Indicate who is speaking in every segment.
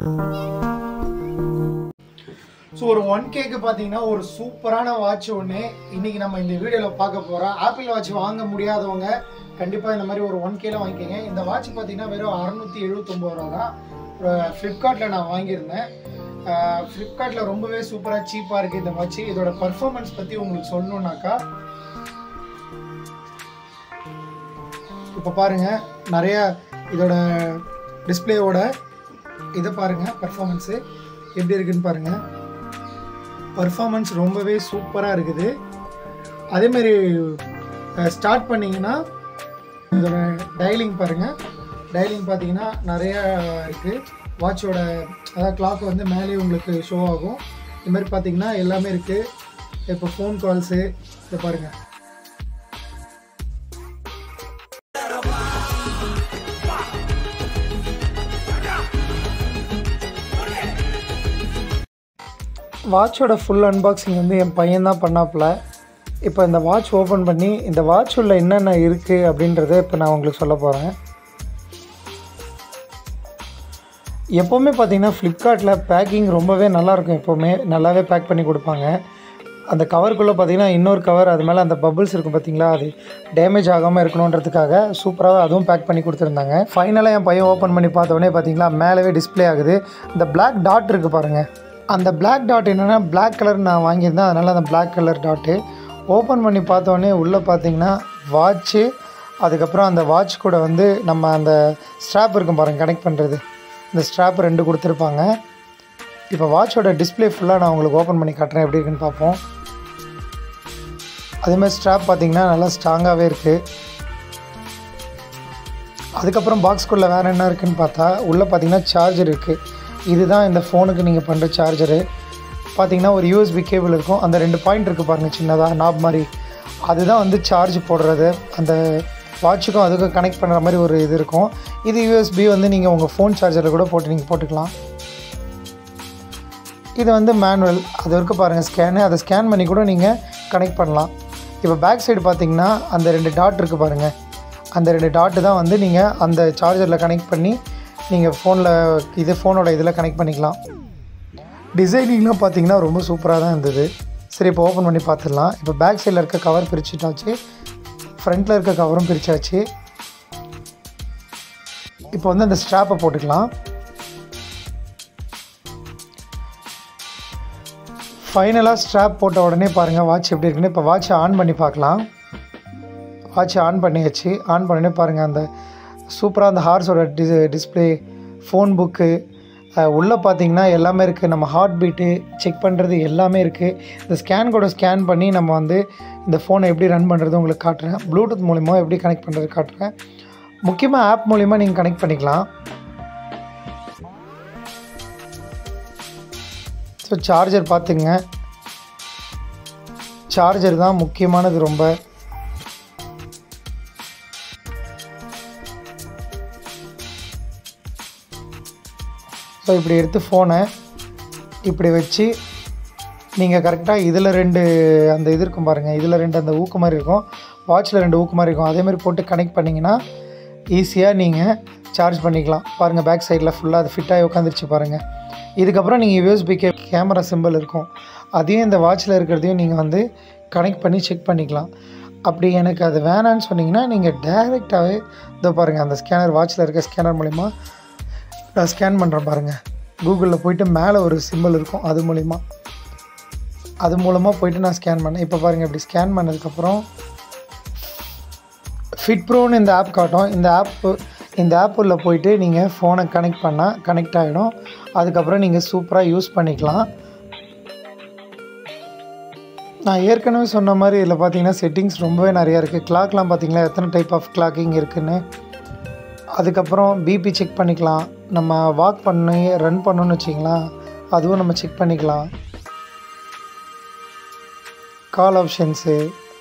Speaker 1: So ஒரு 1Kக்கு பார்த்தீங்கன்னா ஒரு சூப்பரான வாட்ச் ஒன்று இன்றைக்கி நம்ம இந்த வீடியோவில் பார்க்க போகிறோம். ஆப்பிள் வாட்ச் வாங்க முடியாதவங்க கண்டிப்பாக இந்த மாதிரி ஒரு 1Kல வாங்கிக்கோங்க. இந்த வாட்ச் பார்த்தீங்கன்னா வெறும் 679 ரூபா தான். ஃப்ளிப்கார்ட்டில் நான் வாங்கியிருந்தேன். ஃப்ளிப்கார்ட்டில் ரொம்பவே சூப்பராக சீப்பாக இருக்குது இந்த வாட்ச். இதோட பர்ஃபார்மன்ஸ் பற்றி உங்களுக்கு சொல்லணுன்னாக்கா இப்போ பாருங்கள், நிறைய இதோட டிஸ்பிளேவோட இதை பாருங்கள், பர்ஃபார்மன்ஸு எப்படி இருக்குதுன்னு பாருங்கள். பர்ஃபார்மன்ஸ் ரொம்பவே சூப்பராக இருக்குது. அதேமாரி ஸ்டார்ட் பண்ணிங்கன்னா இதோட டயலிங் பாருங்கள். டயலிங் பார்த்தீங்கன்னா நிறையா இருக்குது. வாட்சோட அதாவது கிளாக் வந்து மேலே உங்களுக்கு ஷோ ஆகும். இது மாதிரி பார்த்தீங்கன்னா எல்லாமே இருக்குது. இப்போ ஃபோன் கால்ஸு இதை பாருங்கள். வாட்சோட ஃபுல் அன்பாக்சிங் வந்து என் பையன் தான் பண்ணாப்புல. இப்போ இந்த வாட்ச் ஓப்பன் பண்ணி இந்த வாட்ச் உள்ள என்னென்ன இருக்குது அப்படின்றத இப்போ நான் உங்களுக்கு சொல்ல போகிறேன். எப்போவுமே பார்த்திங்கன்னா ஃப்ளிப்கார்ட்டில் பேக்கிங் ரொம்பவே நல்லாயிருக்கும். எப்போவுமே நல்லாவே பேக் பண்ணி கொடுப்பாங்க. அந்த கவருக்குள்ளே பார்த்திங்கன்னா இன்னொரு கவர், அது மேலே அந்த பபிள்ஸ் இருக்கும் பார்த்திங்களா, அது டேமேஜ் ஆகாமல் இருக்கணுன்றதுக்காக சூப்பராக அதுவும் பேக் பண்ணி கொடுத்துருந்தாங்க. ஃபைனலாக என் பையன் ஓப்பன் பண்ணி பார்த்தோடனே பார்த்திங்களா மேலேவே டிஸ்பிளே ஆகுது. இந்த பிளாக் டாட் இருக்குது பாருங்கள். அந்த பிளாக் டாட் என்னென்னா பிளாக் கலர் நான் வாங்கியிருந்தேன், அதனால் அந்த பிளாக் கலர் டாட்டு ஓப்பன் பண்ணி பார்த்தோன்னே உள்ளே பார்த்தீங்கன்னா வாட்ச்சு, அதுக்கப்புறம் அந்த வாட்ச் கூட வந்து நம்ம அந்த ஸ்ட்ராப் இருக்கும் பாருங்கள், கனெக்ட் பண்ணுறது, இந்த ஸ்ட்ராப் 2 கொடுத்துருப்பாங்க. இப்போ வாட்சோட டிஸ்பிளே ஃபுல்லாக நான் உங்களுக்கு ஓப்பன் பண்ணி காட்டுறேன் எப்படி இருக்குன்னு பார்ப்போம். அதேமாதிரி ஸ்ட்ராப் பார்த்திங்கன்னா நல்லா ஸ்ட்ராங்காகவே இருக்குது. அதுக்கப்புறம் பாக்ஸ்குள்ளே வேறு என்ன இருக்குதுன்னு பார்த்தா உள்ளே பார்த்திங்கன்னா சார்ஜர் இருக்குது. இதுதான் இந்த ஃபோனுக்கு நீங்கள் பண்ணுற சார்ஜரு. பார்த்திங்கன்னா ஒரு யூஎஸ்பி கேபிள் இருக்கும். அந்த 2 பாயிண்ட் இருக்குது பாருங்கள், சின்னதாக நாப் மாதிரி, அதுதான் வந்து சார்ஜ் போடுறது. அந்த வாட்சுக்கும் அதுக்கும் கனெக்ட் பண்ணுற மாதிரி ஒரு இது இருக்கும். இது யூஎஸ்பி வந்து நீங்கள் உங்கள் ஃபோன் சார்ஜரில் கூட நீங்கள் போட்டுக்கலாம். இது வந்து மேனுவல், அது வரைக்கும் பாருங்கள் ஸ்கேனு, அதை ஸ்கேன் பண்ணி கூட நீங்கள் கனெக்ட் பண்ணலாம். இப்போ பேக் சைடு பார்த்திங்கன்னா அந்த 2 டாட் இருக்குது பாருங்கள், அந்த 2 டாட்டு தான் வந்து நீங்கள் அந்த சார்ஜரில் கனெக்ட் பண்ணி நீங்கள் ஃபோனோட இதில் கனெக்ட் பண்ணிக்கலாம். டிசைனிங்லாம் பார்த்தீங்கன்னா ரொம்ப சூப்பராக தான் இருந்தது. சரி, இப்போ ஓப்பன் பண்ணி பார்த்துடலாம். இப்போ பேக் சைடில் இருக்க கவர் பிரிச்சுட்டாச்சு, ஃப்ரண்ட்டில் இருக்க கவரும் பிரித்தாச்சு. இப்போ வந்து அந்த ஸ்ட்ராப்பை போட்டுக்கலாம். ஃபைனலாக ஸ்ட்ராப் போட்ட உடனே பாருங்கள் வாட்ச் எப்படி இருக்குன்னு. இப்போ வாட்சை ஆன் பண்ணி பார்க்கலாம். வாட்சை ஆன் பண்ணியாச்சு. ஆன் பண்ணி பாருங்கள், அந்த சூப்பராக அந்த ஹார்ஸோட டிஸ்பிளே, ஃபோன் புக்கு உள்ளே பார்த்திங்கன்னா எல்லாமே இருக்குது. நம்ம ஹார்ட் பீட்டு செக் பண்ணுறது எல்லாமே இருக்குது. இந்த ஸ்கேன் கூட ஸ்கேன் பண்ணி நம்ம வந்து இந்த ஃபோனை எப்படி ரன் பண்ணுறது உங்களுக்கு காட்டுறேன். ப்ளூடூத் மூலிமா எப்படி கனெக்ட் பண்ணுறது காட்டுறேன். முக்கியமாக ஆப் மூலிமா நீங்கள் கனெக்ட் பண்ணிக்கலாம். ஸோ சார்ஜர் பார்த்துங்க, சார்ஜர் தான் முக்கியமானது ரொம்ப. ஸோ இப்படி எடுத்து ஃபோனை இப்படி வச்சு நீங்கள் கரெக்டாக இதில் 2 அந்த இது இருக்கும் பாருங்கள், இதில் 2 அந்த ஊக்கு மாதிரி இருக்கும், வாட்சில் 2 ஊக்கு மாதிரி இருக்கும், அதேமாதிரி போட்டு கனெக்ட் பண்ணிங்கன்னா ஈஸியாக நீங்கள் சார்ஜ் பண்ணிக்கலாம். பாருங்கள் பேக் சைடில் ஃபுல்லாக அது ஃபிட்டாகி உட்காந்துருச்சு பாருங்கள். இதுக்கப்புறம் நீங்கள் யூஎஸ்பி கேமரா சிம்பிள் இருக்கும், அதையும் இந்த வாட்சில் இருக்கிறதையும் நீங்கள் வந்து கனெக்ட் பண்ணி செக் பண்ணிக்கலாம். அப்படி எனக்கு அது வேணான்னு சொன்னிங்கன்னா நீங்கள் டைரெக்டாகவே இதோ பாருங்கள், அந்த ஸ்கேனர் வாட்சில் இருக்க ஸ்கேனர் மூலிமா நான் ஸ்கேன் பண்ணுறேன் பாருங்கள். கூகுளில் போய்ட்டு மேலே ஒரு சிம்பிள் இருக்கும், அது மூலமாக போய்ட்டு நான் ஸ்கேன் பண்ணேன். இப்போ பாருங்கள், இப்படி ஸ்கேன் பண்ணதுக்கப்புறம் ஃபிட் ப்ரோன்னு இந்த ஆப் காட்டும். இந்த ஆப் உள்ள போய்ட்டு நீங்கள் ஃபோனை கனெக்ட் பண்ணால் கனெக்ட் ஆகிடும். அதுக்கப்புறம் நீங்கள் சூப்பராக யூஸ் பண்ணிக்கலாம். நான் ஏற்கனவே சொன்ன மாதிரி இதில் பார்த்தீங்கன்னா செட்டிங்ஸ் ரொம்பவே நிறையா இருக்குது. கிளாக்லாம் பார்த்தீங்களா எத்தனை டைப் ஆஃப் கிளாக்கிங் இருக்குதுன்னு. அதுக்கப்புறம் பிபி செக் பண்ணிக்கலாம். நம்ம வாக் பண்ணி ரன் பண்ணணும்னு வச்சிங்களேன், அதுவும் நம்ம செக் பண்ணிக்கலாம். கால் ஆப்ஷன்ஸு,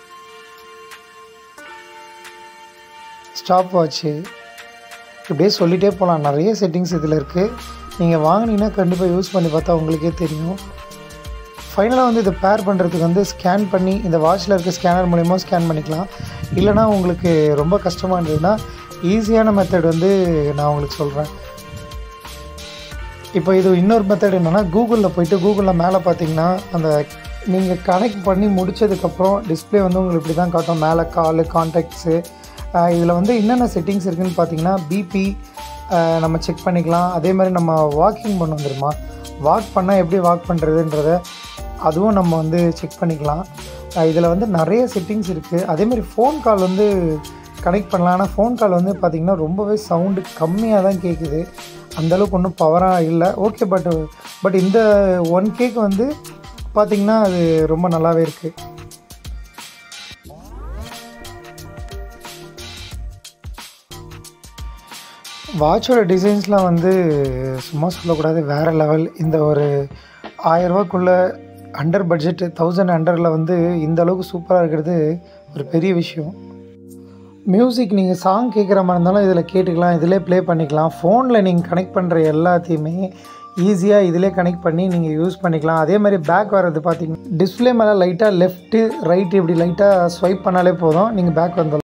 Speaker 1: ஸ்டாப் வாட்ச்சு, இப்படியே சொல்லிகிட்டே போகலாம். நிறைய செட்டிங்ஸ் இதில் இருக்குது. நீங்கள் வாங்கினீங்கன்னா கண்டிப்பாக யூஸ் பண்ணி பார்த்தா உங்களுக்கே தெரியும். ஃபைனலாக வந்து இதை பேர் பண்ணுறதுக்கு வந்து ஸ்கேன் பண்ணி இந்த வாட்சில் இருக்க ஸ்கேனர் மூலிமா ஸ்கேன் பண்ணிக்கலாம். இல்லைனா உங்களுக்கு ரொம்ப கஷ்டமாக இருந்ததுன்னா ஈஸியான மெத்தட் வந்து நான் உங்களுக்கு சொல்கிறேன். இப்போ இது இன்னொரு மெத்தட் என்னென்னா, கூகுளில் போய்ட்டு கூகுளில் மேலே பார்த்தீங்கன்னா அந்த நீங்கள் கனெக்ட் பண்ணி முடித்ததுக்கப்புறம் டிஸ்பிளே வந்து உங்களுக்கு இப்படி தான் காட்டும். மேலே கால், கான்டாக்ட்ஸு, இதில் வந்து என்னென்ன செட்டிங்ஸ் இருக்குதுன்னு பார்த்தீங்கன்னா, பிபி நம்ம செக் பண்ணிக்கலாம். அதே மாதிரி நம்ம வாக்கிங் பண்ணோம் தெரியுமா, வாக் பண்ணால் எப்படி வாக் பண்ணுறதுன்றத அதுவும் நம்ம வந்து செக் பண்ணிக்கலாம். இதில் வந்து நிறைய செட்டிங்ஸ் இருக்குது. அதேமாதிரி ஃபோன் கால் வந்து கனெக்ட் பண்ணலாம். ஆனால் ஃபோன் கால் வந்து பார்த்திங்கன்னா ரொம்பவே சவுண்டு கம்மியாக தான் கேட்குது. அந்தளவுக்கு ஒன்றும் பவராக இல்லை. ஓகே, பட் இந்த 1Kக்கு வந்து பார்த்திங்கன்னா அது ரொம்ப நல்லாவே இருக்குது. வாட்சோட டிசைன்ஸ்லாம் வந்து சும்மா சொல்லக்கூடாது, வேறு லெவல். இந்த ஒரு 1000 ரூபாக்குள்ளே அண்டர் பட்ஜெட் 1000 அண்டரில் வந்து இந்த அளவுக்கு சூப்பராக இருக்கிறது ஒரு பெரிய விஷயம். மியூசிக் நீங்கள் சாங் கேட்குற மாதிரி இருந்தாலும் இதில் கேட்டுக்கலாம், இதிலே ப்ளே பண்ணிக்கலாம். ஃபோனில் நீங்கள் கனெக்ட் பண்ணுற எல்லாத்தையுமே ஈஸியாக இதிலே கனெக்ட் பண்ணி நீங்கள் யூஸ் பண்ணிக்கலாம். அதே மாதிரி பேக் வர்றது பார்த்திங்கன்னா டிஸ்பிளே மேலே லைட்டாக லெஃப்ட்டு ரைட்டு இப்படி லைட்டாக ஸ்வைப் பண்ணாலே போதும், நீங்கள் பேக் வந்துடலாம்.